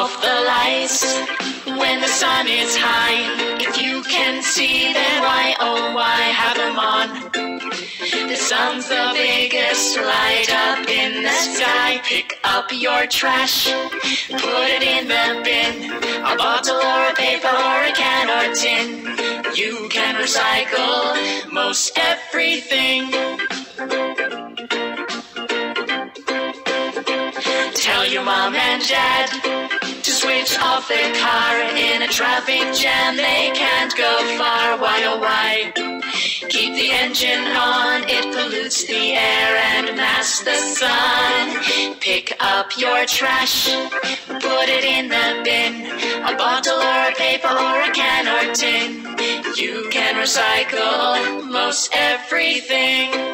off the lights when the sun is high. If you can see, then why, oh why, have them on. The sun's the biggest light up in the sky. Pick up your trash, put it in the bin. A bottle or a paper or a can or tin. You can recycle most everything. Tell your mom and dad to switch off their car. In a traffic jam they can't go far. Why oh why? Keep the engine on, it pollutes the air and masks the sun. Pick up your trash, put it in the bin. A bottle or a paper or a can or tin. You can recycle most everything.